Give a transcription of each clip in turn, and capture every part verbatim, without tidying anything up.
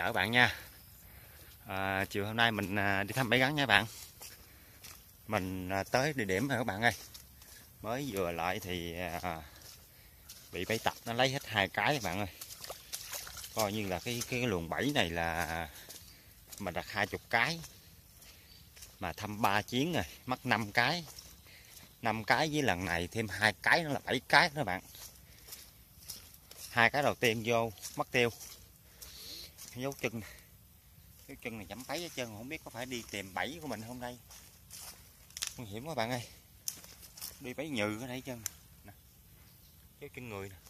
chào các bạn nha. à, Chiều hôm nay mình à, đi thăm bẫy gắn nha các bạn. Mình à, tới địa điểm rồi các bạn ơi. Mới vừa lại thì à, bị bẫy tập nó lấy hết hai cái các bạn ơi. Coi như là cái cái luồng bẫy này là mình đặt hai chục cái mà thăm ba chuyến này mất năm cái. Năm cái với lần này thêm hai cái nữa là bảy cái đó các bạn. Hai cái đầu tiên vô mất tiêu. Dấu chân cái chân này chấm bẫy hết trơn, không biết có phải đi tìm bẫy của mình không đây. Nguy hiểm quá bạn ơi, đi bẫy nhừ ở đây chân nè, dấu chân người nè.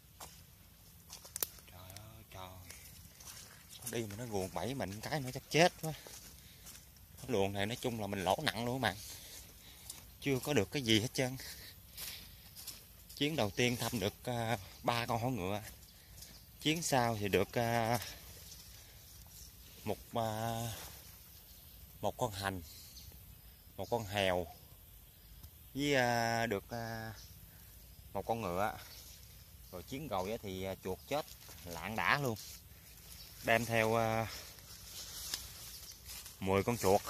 Trời ơi trời, đi mà nó guồng bẫy mình cái nó chắc chết quá. Cái luồng này nói chung là mình lỗ nặng luôn các bạn, chưa có được cái gì hết trơn. Chuyến đầu tiên thăm được ba uh, con hổ ngựa, chuyến sau thì được uh, một uh, một con hành, một con hèo với uh, được uh, một con ngựa. Rồi chuyến rồi thì uh, chuột chết lạng đã luôn, đem theo uh, mười con chuột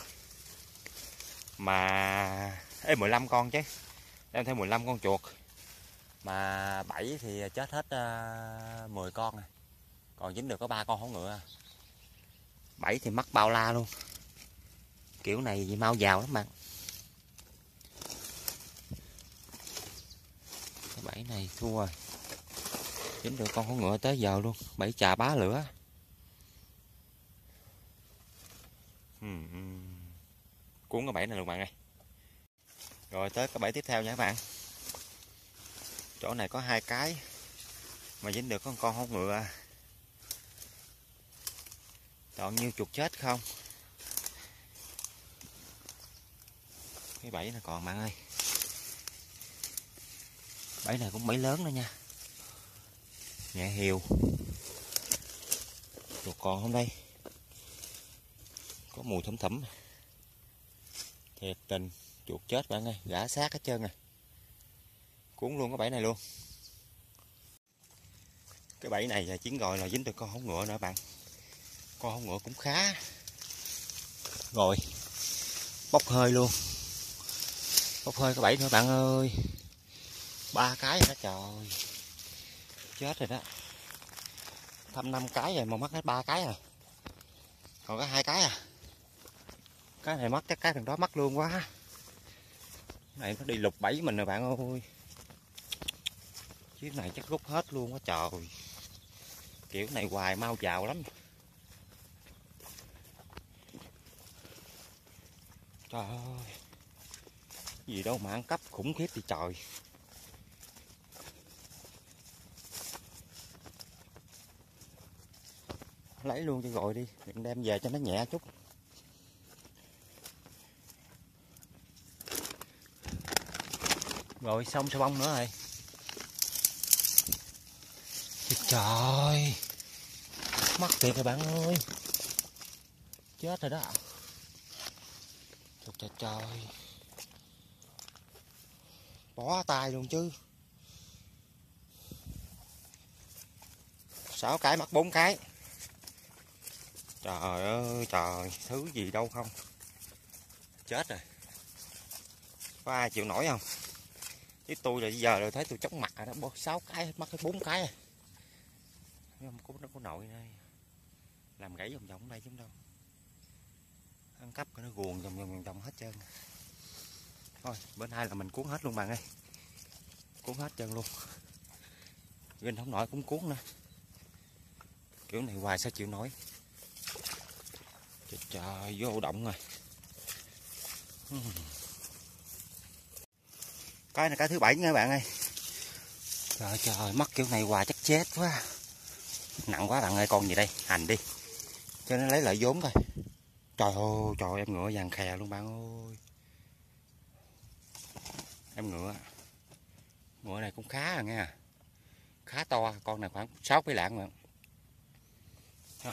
mà ê mười lăm con chứ, đem theo mười lăm con chuột mà bảy thì chết hết uh, mười con à. Còn dính được có ba con hổ ngựa, bảy thì mất bao la luôn. Kiểu này thì mau giàu lắm bạn. Cái bẫy này thua rồi, dính được con hổ ngựa tới giờ luôn, bẫy chà bá lửa. uhm. Cuốn cái bẫy này luôn bạn ơi. Rồi tới cái bẫy tiếp theo nha các bạn. Chỗ này có hai cái mà dính được con con hổ ngựa. Chọn nhiêu chuột chết không. Cái bẫy này còn bạn ơi. Bẫy này cũng bẫy lớn đó nha, nhẹ hiều. Chuột còn không đây, có mùi thấm thấm thiệt tình. Chuột chết bạn ơi, gã xác hết trơn à. Cuốn luôn cái bẫy này luôn. Cái bẫy này là chuyến gọi là dính được con hổ ngựa nữa bạn. Con hổ ngựa cũng khá rồi, bốc hơi luôn, bốc hơi cái bẫy nữa bạn ơi. Ba cái rồi đó trời, chết rồi đó. Thăm năm cái rồi mà mất hết ba cái rồi, còn có hai cái à. Cái này mất chắc cái thằng đó mất luôn quá. Cái này nó đi lục bẫy mình rồi bạn ơi. Chiếc này chắc rút hết luôn quá trời. Kiểu này hoài mau giàu lắm. Trời ơi, gì đâu mà ăn cắp khủng khiếp thì trời. Lấy luôn cho rồi đi, đừng đem về cho nó nhẹ chút. Rồi xong sao bông nữa rồi. Trời, mất tiền rồi bạn ơi, chết rồi đó. Trời trời trời, bỏ tay luôn chứ. Sáu cái mất bốn cái. Trời ơi trời, thứ gì đâu không. Chết rồi. Có ai chịu nổi không? Chứ tôi là giờ rồi thấy tôi chóng mặt rồi đó, sáu cái mất hết bốn cái rồi. Không có nó có nội đây. Làm gãy vòng vòng đây chứ đâu. Ăn cắp nó guồng vòng vòng vòng hết trơn. Thôi, bên hai là mình cuốn hết luôn bạn ơi. Cuốn hết trơn luôn. Ginh không nổi cũng cuốn nữa. Kiểu này hoài sao chịu nổi. Trời trời, vô động rồi. Cái này cái thứ bảy nha các bạn ơi. Trời trời, mất kiểu này hoài chắc chết quá. Nặng quá bạn ơi, con gì đây, hành đi. Cho nó lấy lại vốn thôi. Trời ơi, trời em ngựa vàng khè luôn bạn ơi. Em ngựa. Ngựa này cũng khá rồi nha. Khá to, con này khoảng sáu cái lạng bạn. Rồi.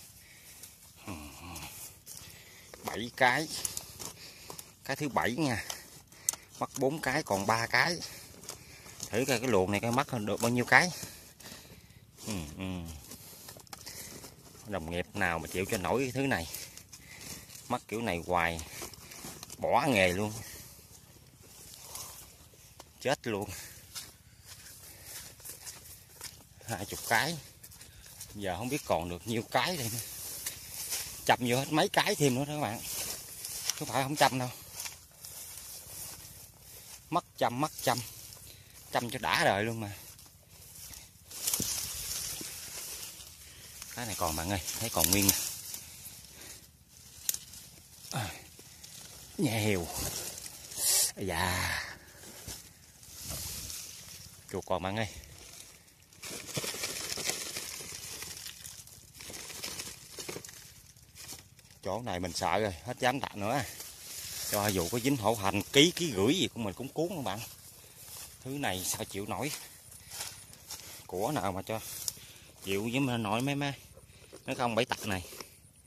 bảy cái. Cái thứ bảy nha. Mất bốn cái còn ba cái. Thử coi cái luồng này coi mất được bao nhiêu cái. Ừ, ừ. Đồng nghiệp nào mà chịu cho nổi cái thứ này, mắc kiểu này hoài bỏ nghề luôn, chết luôn. Hai chục cái, giờ không biết còn được nhiêu cái đây nữa. Chăm vô hết mấy cái thêm nữa đó các bạn, chứ phải không chăm đâu. Mất chăm mất chăm chăm cho đã đời luôn mà. Cái này còn bạn ơi, thấy còn nguyên nè. À, nhà heo. Dạ. Chuột còn bạn ơi. Chỗ này mình sợ rồi, hết dám đặt nữa. Cho dù có dính hổ hành ký ký gửi gì của mình cũng cuốn các bạn. Thứ này sao chịu nổi. Của nào mà cho chịu với mà nổi mấy mấy. Nó không bẫy tặc này.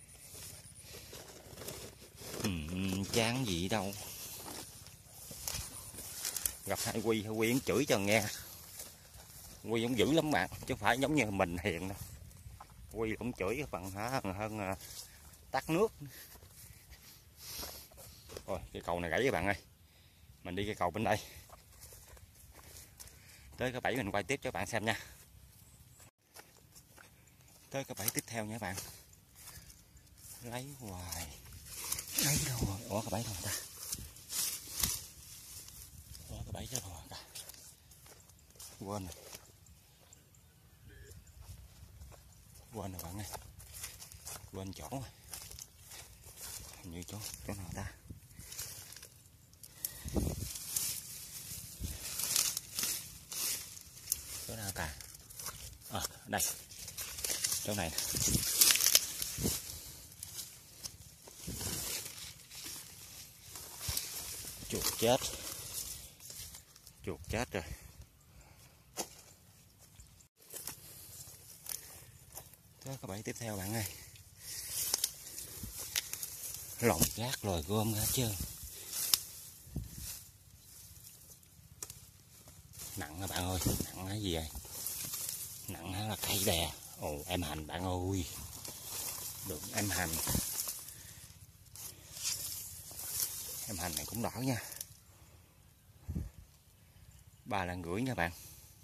Ừ, chán gì đâu. Gặp hai Quy, hai Quy cũng chửi cho nghe. Quy cũng dữ lắm bạn, chứ không phải giống như mình hiền đâu. Quy cũng chửi bằng hơn, hơn tắt nước. Rồi cái cầu này gãy các bạn ơi. Mình đi cái cầu bên đây. Tới cái bẫy mình quay tiếp cho các bạn xem nha. Tới cái bẫy tiếp theo nha các bạn. Lấy hoài. Lấy đâu rồi? Ủa cái bẫy đâu ta? Ủa cái bẫy cho rồi ta. Quên rồi. Quên rồi bạn ơi. Quên chỗ rồi. Hình như chỗ, chỗ nào ta? Chỗ nào ta? À, đây. Chỗ này nè. Chuột chết. Chuột chết rồi. Tới cái bẫy tiếp theo bạn ơi. Lồng rác rồi gom hết trơn. Nặng à bạn ơi, nặng cái gì vậy? Nặng hay là cây đè? Ồ em hành bạn ơi. Được em hành. Em hành này cũng đỏ nha. Ba lạng rưỡi nha bạn.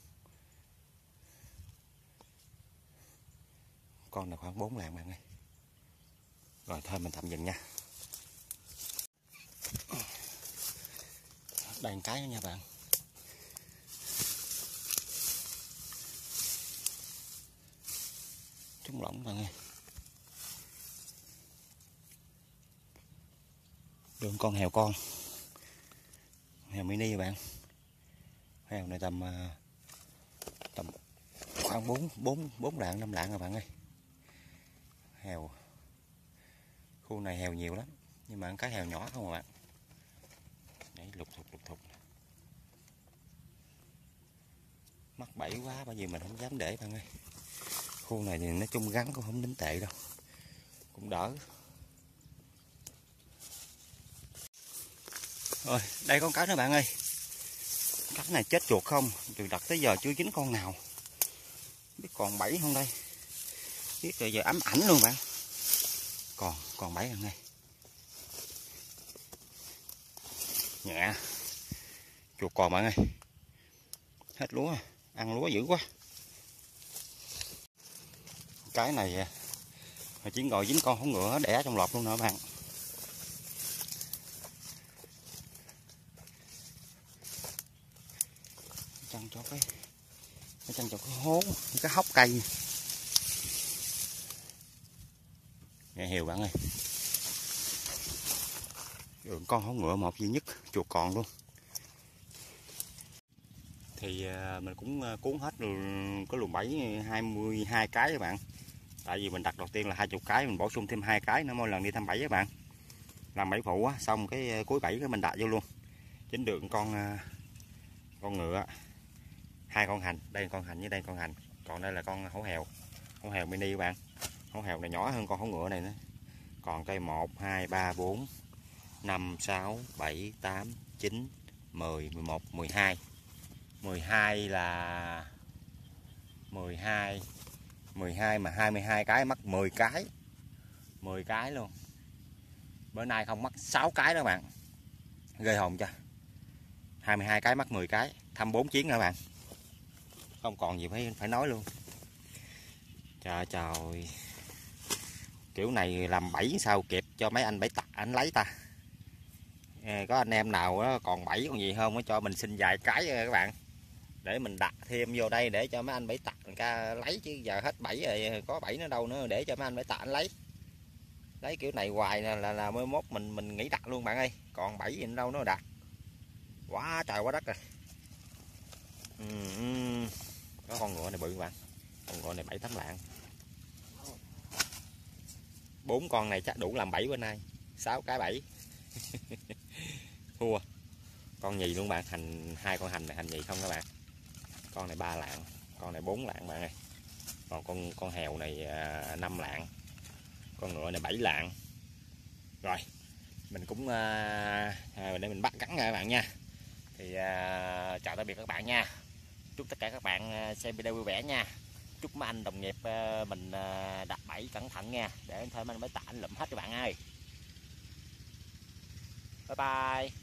Con này khoảng bốn lạng bạn ơi. Rồi thôi mình tạm dừng nha. Đây một cái nữa nha bạn. Trúng lỏng bạn ơi. Đường con heo con. Heo mini các bạn. Heo này tầm tầm khoảng bốn bốn bốn lạng năm lạng các bạn ơi. Heo. Khu này heo nhiều lắm, nhưng mà cái heo nhỏ không à bạn. Đấy lục thục lục thục. Mắc bẫy quá bởi vì mình không dám để bạn ơi. Khu này thì nói chung gắn cũng không đến tệ đâu. Cũng đỡ. Rồi, đây con cá nữa bạn ơi. Cá này chết chuột không? Từ đặt tới giờ chưa dính con nào. Biết còn bẫy không đây? Biết rồi giờ ám ảnh luôn bạn. Còn, còn bẫy bạn ơi. Nhẹ. Chuột còn bạn ơi. Hết lúa, ăn lúa dữ quá. Cái này chỉ ngồi dính con hổ ngựa đẻ trong lọt luôn nữa bạn. Chăn cho cái chăn cho cái hố, cái hốc cây. Nghe hiểu bạn ơi. Đường con hổ ngựa một duy nhất, chuột còn luôn. Thì mình cũng cuốn hết có luồng bẫy hai mươi hai cái các bạn. Tại vì mình đặt đầu tiên là hai mươi cái, mình bổ sung thêm hai cái nữa mỗi lần đi thăm bẫy các bạn. Làm bẫy phụ á, xong cái cuối bẫy cái mình đặt vô luôn. Chính được con con ngựa, hai con hành, đây con hành với đây con hành. Còn đây là con hổ hèo. Hổ hèo mini các bạn. Hổ hèo này nhỏ hơn con hổ ngựa này nữa. Còn cây một, hai, ba, bốn, năm, sáu, bảy, tám, chín, mười, mười một, mười hai. mười hai là mười hai, mười hai mà hai mươi hai cái mắc mười cái. mười cái luôn. Bữa nay không mắc sáu cái đó các bạn. Ghê hồn chưa. hai mươi hai cái mắc mười cái, thăm bốn chuyến nữa các bạn. Không còn gì phải phải nói luôn. Trời trời. Kiểu này làm bẫy sao kịp cho mấy anh bẫy tặc anh lấy ta. Có anh em nào đó còn bẫy còn gì không cho mình xin vài cái các bạn, để mình đặt thêm vô đây để cho mấy anh bẫy tặc người ta lấy, chứ giờ hết bẫy rồi, có bẫy nó đâu nữa để cho mấy anh bẫy tặc anh lấy. Lấy kiểu này hoài là là, là mới mốt mình mình nghỉ đặt luôn bạn ơi, còn bẫy gì đâu nó đặt. Quá trời quá đất rồi. Ừ, có con ngựa này bự các bạn, con ngựa này bảy tám lạng. Bốn con này chắc đủ làm bẫy bữa nay, sáu cái bẫy. Thua. Con nhì luôn bạn, hành hai con hành này hành nhì không các bạn. Con này ba lạng, con này bốn lạng bạn ơi. Còn con con hèo này à, năm lạng. Con ngựa này bảy lạng. Rồi, mình cũng à, để mình bắt cắn nha các bạn nha. Thì à, chào tạm biệt các bạn nha. Chúc tất cả các bạn xem video vui vẻ nha. Chúc mấy anh đồng nghiệp mình đặt bẫy cẩn thận nha, để thêm anh mới tạ anh lụm hết các bạn ơi. Bye bye.